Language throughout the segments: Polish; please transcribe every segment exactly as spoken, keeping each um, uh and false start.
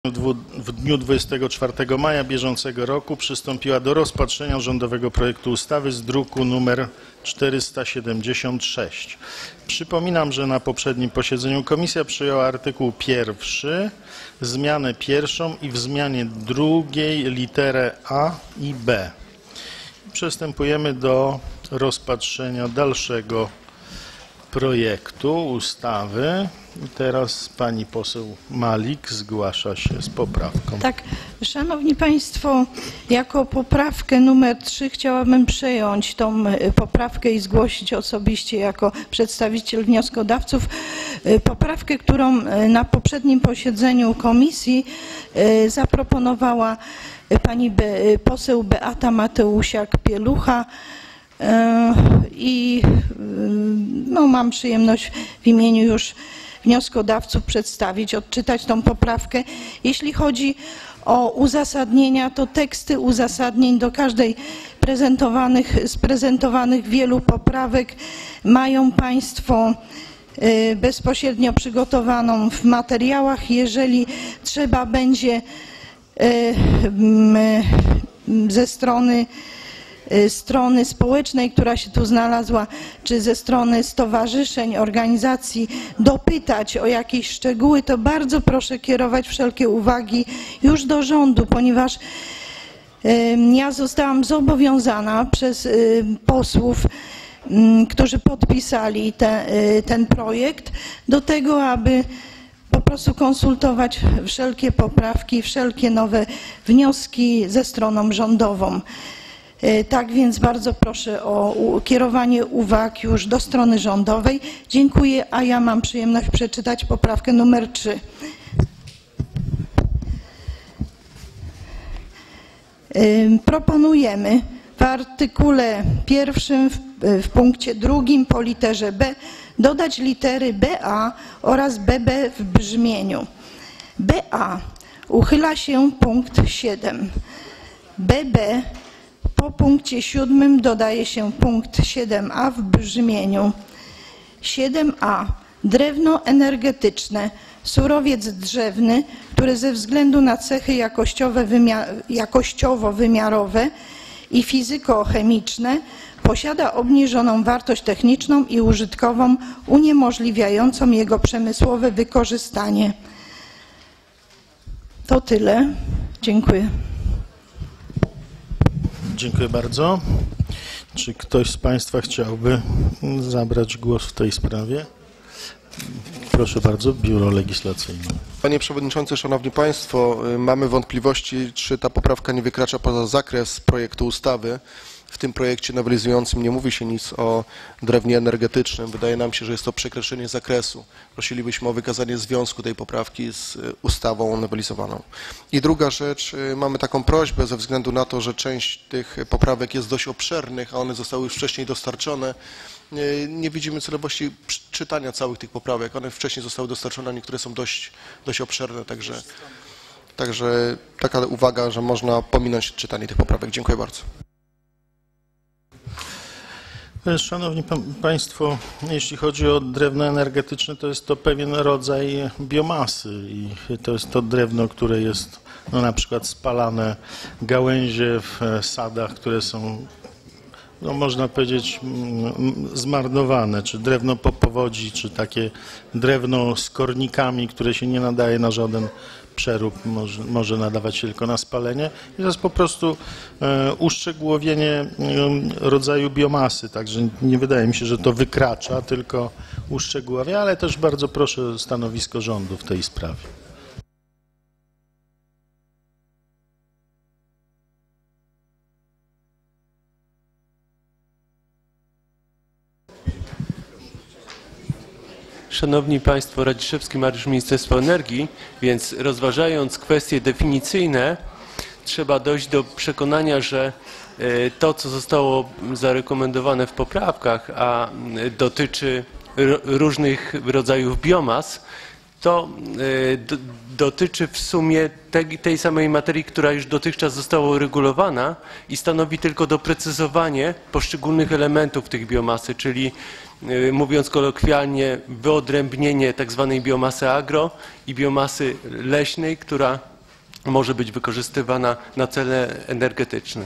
W dniu dwudziestego czwartego maja bieżącego roku przystąpiła do rozpatrzenia rządowego projektu ustawy z druku nr czterysta siedemdziesiąt sześć. Przypominam, że na poprzednim posiedzeniu komisja przyjęła artykuł pierwszy, zmianę pierwszą i w zmianie drugiej literę A i B. Przystępujemy do rozpatrzenia dalszego projektu ustawy. I teraz pani poseł Malik zgłasza się z poprawką. Tak, szanowni państwo, jako poprawkę numer trzy chciałabym przejąć tą poprawkę i zgłosić osobiście jako przedstawiciel wnioskodawców poprawkę, którą na poprzednim posiedzeniu komisji zaproponowała pani poseł Beata Mateusiak-Pielucha. I no, mam przyjemność w imieniu już wnioskodawców przedstawić, odczytać tą poprawkę. Jeśli chodzi o uzasadnienia, to teksty uzasadnień do każdej prezentowanych, z prezentowanych wielu poprawek mają państwo bezpośrednio przygotowaną w materiałach. Jeżeli trzeba będzie ze strony strony społecznej, która się tu znalazła, czy ze strony stowarzyszeń, organizacji dopytać o jakieś szczegóły, to bardzo proszę kierować wszelkie uwagi już do rządu, ponieważ ja zostałam zobowiązana przez posłów, którzy podpisali te, ten projekt, do tego, aby po prostu konsultować wszelkie poprawki, wszelkie nowe wnioski ze stroną rządową. Tak więc bardzo proszę o kierowanie uwag już do strony rządowej. Dziękuję, a ja mam przyjemność przeczytać poprawkę numer trzy. Proponujemy w artykule pierwszym w, w punkcie drugim po literze B dodać litery B A oraz B B w brzmieniu. B A uchyla się punkt siedem. B B po punkcie siódmym dodaje się punkt siedem A w brzmieniu. siedem A. Drewno energetyczne, surowiec drzewny, który ze względu na cechy jakościowe, wymiar, jakościowo-wymiarowe i fizyko-chemiczne posiada obniżoną wartość techniczną i użytkową uniemożliwiającą jego przemysłowe wykorzystanie. To tyle. Dziękuję. Dziękuję bardzo. Czy ktoś z państwa chciałby zabrać głos w tej sprawie? Proszę bardzo, Biuro Legislacyjne. Panie Przewodniczący, Szanowni Państwo, mamy wątpliwości, czy ta poprawka nie wykracza poza zakres projektu ustawy. W tym projekcie nowelizującym nie mówi się nic o drewnie energetycznym. Wydaje nam się, że jest to przekroczenie zakresu. Prosilibyśmy o wykazanie związku tej poprawki z ustawą nowelizowaną. I druga rzecz, mamy taką prośbę ze względu na to, że część tych poprawek jest dość obszernych, a one zostały już wcześniej dostarczone. Nie, nie widzimy celowości czytania całych tych poprawek. One wcześniej zostały dostarczone, a niektóre są dość, dość obszerne, także, także taka uwaga, że można pominąć czytanie tych poprawek. Dziękuję bardzo. Szanowni Państwo, jeśli chodzi o drewno energetyczne, to jest to pewien rodzaj biomasy i to jest to drewno, które jest no, na przykład spalane gałęzie w sadach, które są, no, można powiedzieć, zmarnowane, czy drewno po powodzi, czy takie drewno z kornikami, które się nie nadaje na żaden przerób, może, może nadawać się tylko na spalenie. I to jest po prostu e, uszczegółowienie e, rodzaju biomasy, także nie wydaje mi się, że to wykracza, tylko uszczegóławia, ale też bardzo proszę stanowisko rządu w tej sprawie. Szanowni Państwo, Radziszewski Mariusz, Ministerstwo Energii, więc rozważając kwestie definicyjne, trzeba dojść do przekonania, że to, co zostało zarekomendowane w poprawkach, a dotyczy różnych rodzajów biomas, to dotyczy w sumie tej, tej samej materii, która już dotychczas została uregulowana i stanowi tylko doprecyzowanie poszczególnych elementów tych biomasy, czyli mówiąc kolokwialnie, wyodrębnienie tak zwanej biomasy agro i biomasy leśnej, która może być wykorzystywana na cele energetyczne.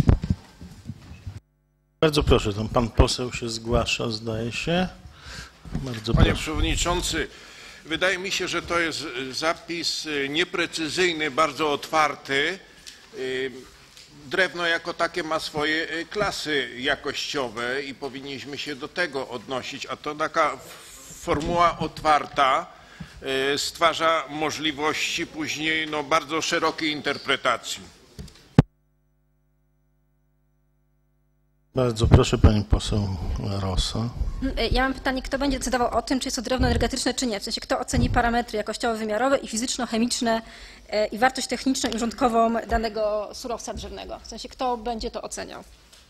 Bardzo proszę, tam pan poseł się zgłasza, zdaje się. Bardzo Panie proszę. Przewodniczący, wydaje mi się, że to jest zapis nieprecyzyjny, bardzo otwarty. Drewno jako takie ma swoje klasy jakościowe i powinniśmy się do tego odnosić, a to taka formuła otwarta stwarza możliwości później no, bardzo szerokiej interpretacji. Bardzo proszę, pani poseł Rosa. Ja mam pytanie, kto będzie decydował o tym, czy jest to drewno energetyczne, czy nie? W sensie, kto oceni parametry jakościowo-wymiarowe i fizyczno-chemiczne i wartość techniczną i urządkową danego surowca drzewnego? W sensie, kto będzie to oceniał?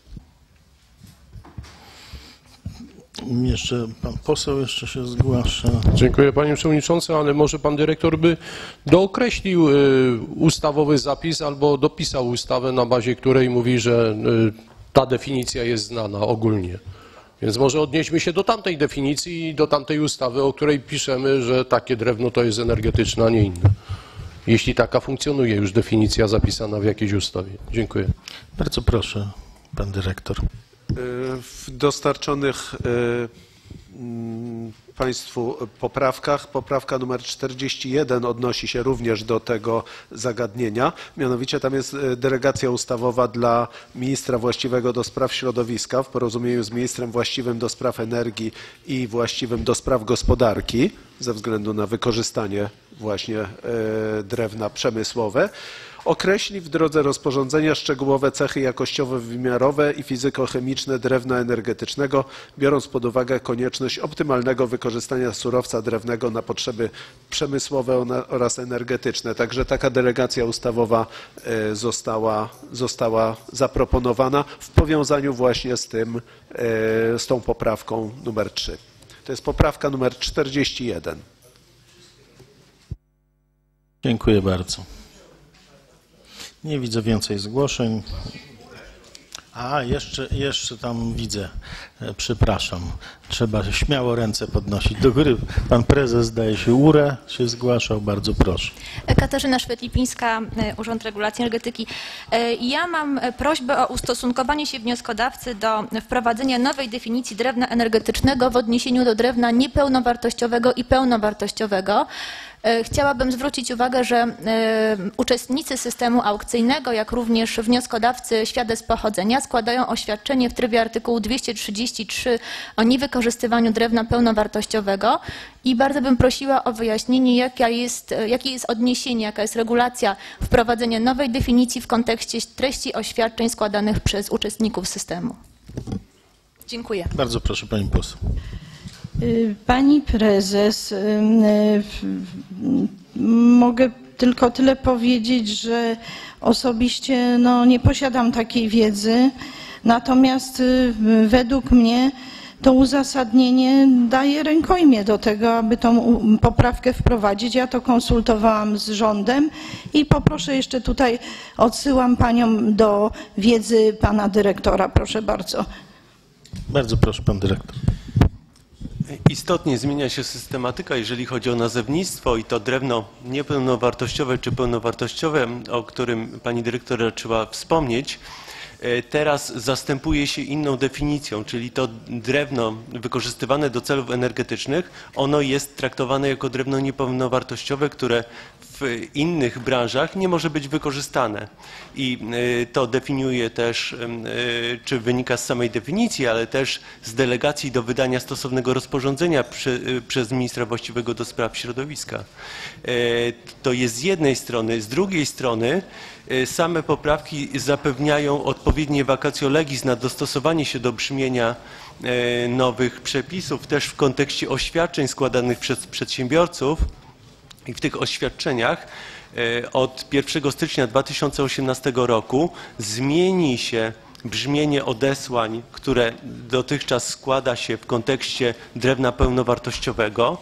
Jeszcze pan poseł jeszcze się zgłasza. Dziękuję panie przewodniczący, ale może pan dyrektor by dookreślił y, ustawowy zapis albo dopisał ustawę, na bazie której mówi, że y, ta definicja jest znana ogólnie. Więc może odnieśmy się do tamtej definicji i do tamtej ustawy, o której piszemy, że takie drewno to jest energetyczne, a nie inne. Jeśli taka funkcjonuje już definicja zapisana w jakiejś ustawie. Dziękuję. Bardzo proszę, pan dyrektor. W dostarczonych Państwu poprawkach, poprawka numer czterdzieści jeden odnosi się również do tego zagadnienia, mianowicie tam jest delegacja ustawowa dla ministra właściwego do spraw środowiska w porozumieniu z ministrem właściwym do spraw energii i właściwym do spraw gospodarki ze względu na wykorzystanie właśnie drewna przemysłowe. Określi w drodze rozporządzenia szczegółowe cechy jakościowo-wymiarowe i fizykochemiczne drewna energetycznego, biorąc pod uwagę konieczność optymalnego wykorzystania surowca drewnego na potrzeby przemysłowe oraz energetyczne. Także taka delegacja ustawowa została, została zaproponowana w powiązaniu właśnie z tym, z tą poprawką numer trzy. To jest poprawka numer czterdzieści jeden. Dziękuję bardzo. Nie widzę więcej zgłoszeń. A, jeszcze, jeszcze tam widzę. Przepraszam. Trzeba śmiało ręce podnosić do góry. Pan prezes, zdaje się, Urę się zgłaszał. Bardzo proszę. Katarzyna Szwedlipińska, Urząd Regulacji Energetyki. Ja mam prośbę o ustosunkowanie się wnioskodawcy do wprowadzenia nowej definicji drewna energetycznego w odniesieniu do drewna niepełnowartościowego i pełnowartościowego. Chciałabym zwrócić uwagę, że uczestnicy systemu aukcyjnego, jak również wnioskodawcy świadectw pochodzenia składają oświadczenie w trybie artykułu dwieście trzydzieści trzy o niewykorzystywaniu drewna pełnowartościowego i bardzo bym prosiła o wyjaśnienie, jaka jest, jakie jest odniesienie, jaka jest regulacja wprowadzenia nowej definicji w kontekście treści oświadczeń składanych przez uczestników systemu. Dziękuję. Bardzo proszę, pani poseł. Pani prezes, mogę tylko tyle powiedzieć, że osobiście no, nie posiadam takiej wiedzy, natomiast według mnie to uzasadnienie daje rękojmię do tego, aby tą poprawkę wprowadzić. Ja to konsultowałam z rządem i poproszę jeszcze tutaj, odsyłam panią do wiedzy pana dyrektora, proszę bardzo. Bardzo proszę, pan dyrektor. Istotnie zmienia się systematyka, jeżeli chodzi o nazewnictwo i to drewno niepełnowartościowe czy pełnowartościowe, o którym pani dyrektor raczyła wspomnieć, teraz zastępuje się inną definicją, czyli to drewno wykorzystywane do celów energetycznych, ono jest traktowane jako drewno niepełnowartościowe, które w innych branżach nie może być wykorzystane. I to definiuje też, czy wynika z samej definicji, ale też z delegacji do wydania stosownego rozporządzenia przy, przez ministra właściwego do spraw środowiska. To jest z jednej strony. Z drugiej strony same poprawki zapewniają odpowiednie vacatio legis na dostosowanie się do brzmienia nowych przepisów, też w kontekście oświadczeń składanych przez przedsiębiorców. I w tych oświadczeniach od pierwszego stycznia dwa tysiące osiemnastego roku zmieni się brzmienie odesłań, które dotychczas składa się w kontekście drewna pełnowartościowego,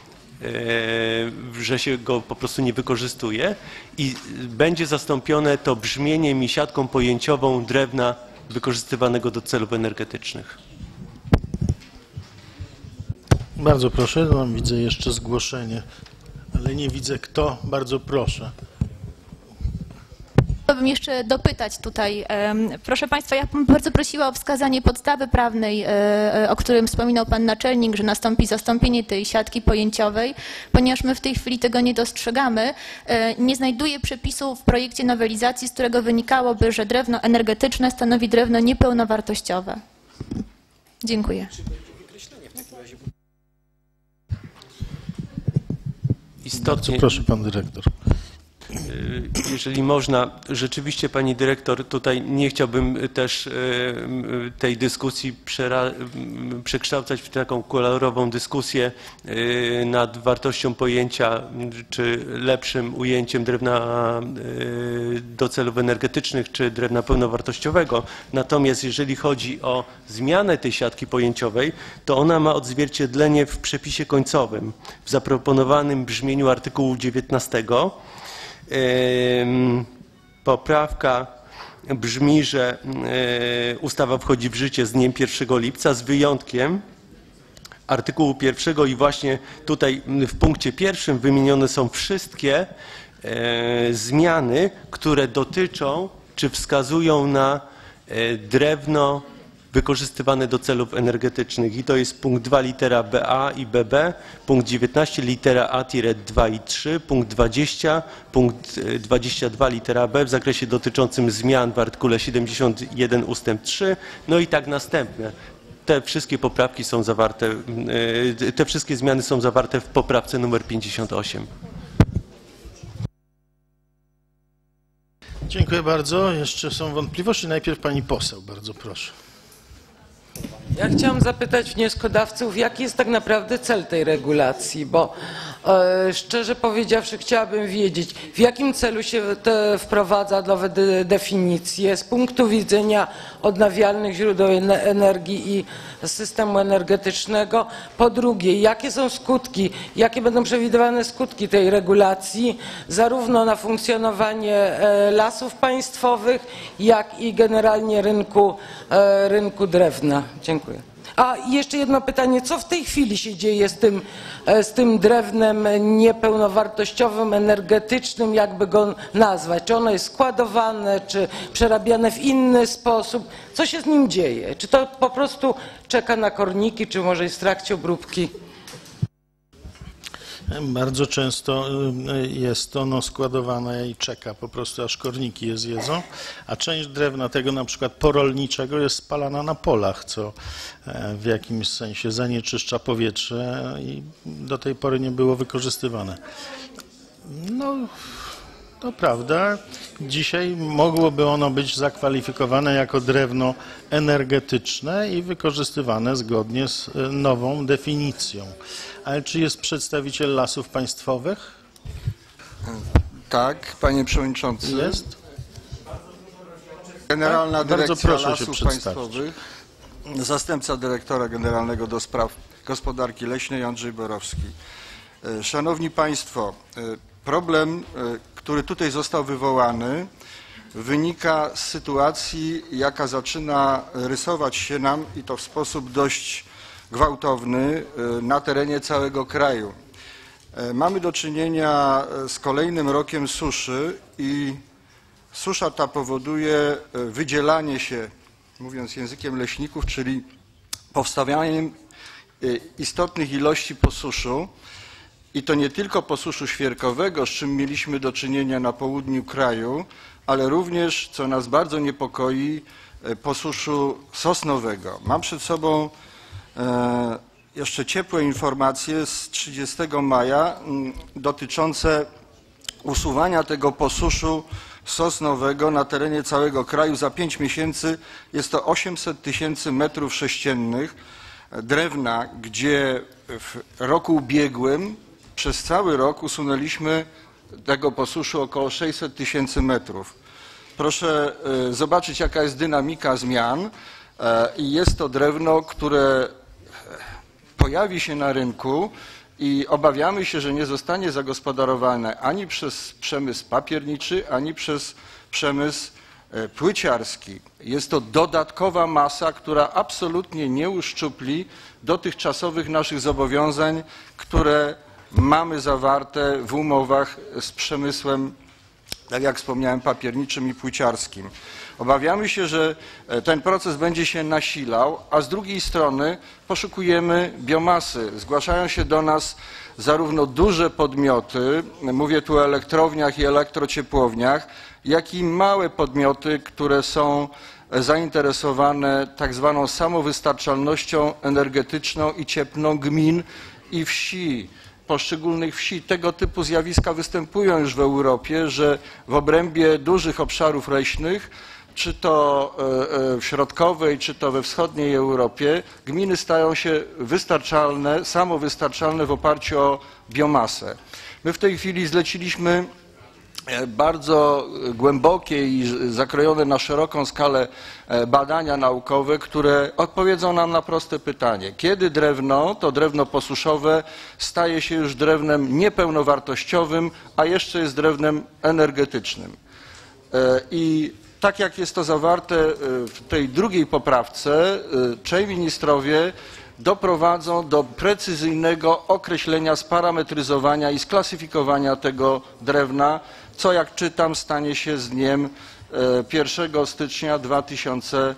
że się go po prostu nie wykorzystuje i będzie zastąpione to brzmieniem i siatką pojęciową drewna wykorzystywanego do celów energetycznych. Bardzo proszę, mam widzę jeszcze zgłoszenie, ale nie widzę kto. Bardzo proszę. chciałabym jeszcze dopytać tutaj. Proszę Państwa, ja bym bardzo prosiła o wskazanie podstawy prawnej, o którym wspominał Pan Naczelnik, że nastąpi zastąpienie tej siatki pojęciowej, ponieważ my w tej chwili tego nie dostrzegamy. Nie znajduję przepisu w projekcie nowelizacji, z którego wynikałoby, że drewno energetyczne stanowi drewno niepełnowartościowe. Dziękuję. Istotnie, proszę pan dyrektor. Jeżeli można, rzeczywiście pani dyrektor, tutaj nie chciałbym też tej dyskusji przekształcać w taką kolorową dyskusję nad wartością pojęcia, czy lepszym ujęciem drewna do celów energetycznych, czy drewna pełnowartościowego. Natomiast jeżeli chodzi o zmianę tej siatki pojęciowej, to ona ma odzwierciedlenie w przepisie końcowym, w zaproponowanym brzmieniu artykułu dziewiętnastego. Poprawka brzmi, że ustawa wchodzi w życie z dniem pierwszego lipca z wyjątkiem artykułu pierwszego i właśnie tutaj w punkcie pierwszym wymienione są wszystkie zmiany, które dotyczą czy wskazują na drewno wykorzystywane do celów energetycznych i to jest punkt dwa litera B A i B B, punkt dziewiętnaście litera A dwa i trzy, punkt dwadzieścia, punkt dwadzieścia dwa litera B w zakresie dotyczącym zmian w artykule siedemdziesiąt jeden ustęp trzy, no i tak następne. Te wszystkie poprawki są zawarte, te wszystkie zmiany są zawarte w poprawce numer pięćdziesiąt osiem. Dziękuję bardzo. Jeszcze są wątpliwości. Najpierw pani poseł, bardzo proszę. Ja chciałam zapytać wnioskodawców, jaki jest tak naprawdę cel tej regulacji, bo e, szczerze powiedziawszy chciałabym wiedzieć, w jakim celu się te wprowadza nowe de, definicje z punktu widzenia odnawialnych źródeł energii i systemu energetycznego. Po drugie, jakie są skutki, jakie będą przewidywane skutki tej regulacji zarówno na funkcjonowanie e, lasów państwowych, jak i generalnie rynku, e, rynku drewna. Dziękuję. A jeszcze jedno pytanie, co w tej chwili się dzieje z tym, z tym drewnem niepełnowartościowym, energetycznym, jakby go nazwać? Czy ono jest składowane, czy przerabiane w inny sposób? Co się z nim dzieje? Czy to po prostu czeka na korniki, czy może jest w trakcie obróbki? Bardzo często jest ono składowane i czeka po prostu, aż korniki je zjedzą, a część drewna tego na przykład porolniczego jest spalana na polach, co w jakimś sensie zanieczyszcza powietrze i do tej pory nie było wykorzystywane. No, to prawda. Dzisiaj mogłoby ono być zakwalifikowane jako drewno energetyczne i wykorzystywane zgodnie z nową definicją. Ale czy jest przedstawiciel Lasów Państwowych? Tak, panie przewodniczący. Jest? Generalna tak? Dyrekcja Lasów Państwowych, zastępca dyrektora generalnego do spraw gospodarki leśnej Andrzej Borowski. Szanowni Państwo, problem, który tutaj został wywołany, wynika z sytuacji, jaka zaczyna rysować się nam i to w sposób dość gwałtowny na terenie całego kraju. Mamy do czynienia z kolejnym rokiem suszy i susza ta powoduje wydzielanie się, mówiąc językiem leśników, czyli powstawianiem istotnych ilości posuszu i to nie tylko posuszu świerkowego, z czym mieliśmy do czynienia na południu kraju, ale również, co nas bardzo niepokoi, posuszu sosnowego. Mam przed sobą jeszcze ciepłe informacje z trzydziestego maja dotyczące usuwania tego posuszu sosnowego na terenie całego kraju. Za pięć miesięcy jest to osiemset tysięcy metrów sześciennych drewna, gdzie w roku ubiegłym przez cały rok usunęliśmy tego posuszu około sześćset tysięcy metrów. Proszę zobaczyć, jaka jest dynamika zmian i jest to drewno, które pojawi się na rynku i obawiamy się, że nie zostanie zagospodarowane ani przez przemysł papierniczy, ani przez przemysł płyciarski. Jest to dodatkowa masa, która absolutnie nie uszczupli dotychczasowych naszych zobowiązań, które mamy zawarte w umowach z przemysłem tak jak wspomniałem, papierniczym i płóciarskim. Obawiamy się, że ten proces będzie się nasilał, a z drugiej strony poszukujemy biomasy. Zgłaszają się do nas zarówno duże podmioty, mówię tu o elektrowniach i elektrociepłowniach, jak i małe podmioty, które są zainteresowane tak zwaną samowystarczalnością energetyczną i cieplną gmin i wsi. Poszczególnych wsi. Tego typu zjawiska występują już w Europie, że w obrębie dużych obszarów leśnych, czy to w środkowej, czy to we wschodniej Europie, gminy stają się wystarczalne, samowystarczalne w oparciu o biomasę. My w tej chwili zleciliśmy bardzo głębokie i zakrojone na szeroką skalę badania naukowe, które odpowiedzą nam na proste pytanie. Kiedy drewno, to drewno posuszowe, staje się już drewnem niepełnowartościowym, a jeszcze jest drewnem energetycznym. I tak jak jest to zawarte w tej drugiej poprawce, trzej ministrowie doprowadzą do precyzyjnego określenia, sparametryzowania i sklasyfikowania tego drewna, co jak czytam stanie się z dniem pierwszego stycznia dwa tysiące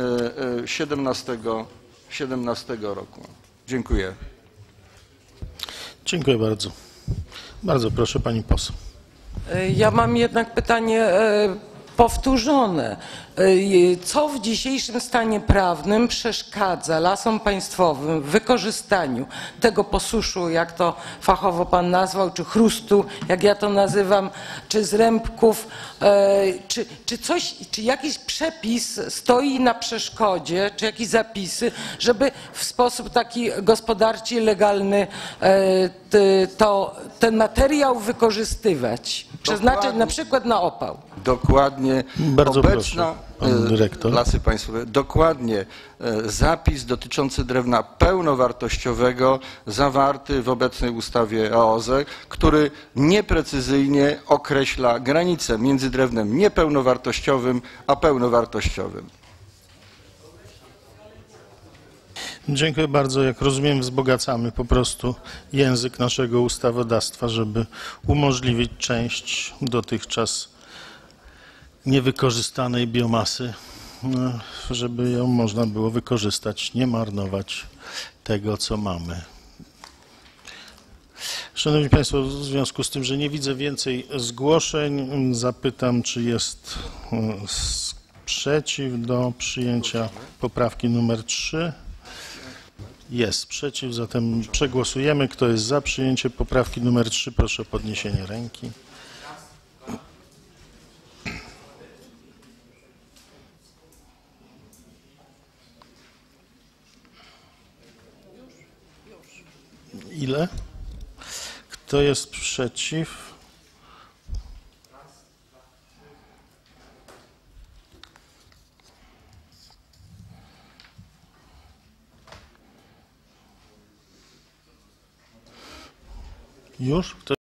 siedemnastego roku. Dziękuję. Dziękuję bardzo. Bardzo proszę pani poseł. Ja mam jednak pytanie powtórzone. Co w dzisiejszym stanie prawnym przeszkadza Lasom Państwowym w wykorzystaniu tego posuszu, jak to fachowo pan nazwał, czy chrustu, jak ja to nazywam, czy zrębków, czy, czy coś, czy jakiś przepis stoi na przeszkodzie, czy jakieś zapisy, żeby w sposób taki gospodarczy, legalny to, ten materiał wykorzystywać, przeznaczyć na przykład na opał. Dokładnie. Bardzo Obecna, proszę, pan dyrektor. Lasy Państwowe, dokładnie zapis dotyczący drewna pełnowartościowego zawarty w obecnej ustawie o O Z E, który nieprecyzyjnie określa granicę między drewnem niepełnowartościowym a pełnowartościowym. Dziękuję bardzo. Jak rozumiem, wzbogacamy po prostu język naszego ustawodawstwa, żeby umożliwić część dotychczas niewykorzystanej biomasy, żeby ją można było wykorzystać, nie marnować tego, co mamy. Szanowni Państwo, w związku z tym, że nie widzę więcej zgłoszeń, zapytam, czy jest sprzeciw do przyjęcia poprawki numer trzy. Jest sprzeciw, zatem przegłosujemy. Kto jest za przyjęciem poprawki numer trzy, proszę o podniesienie ręki. Ile? Kto jest przeciw? Już? Kto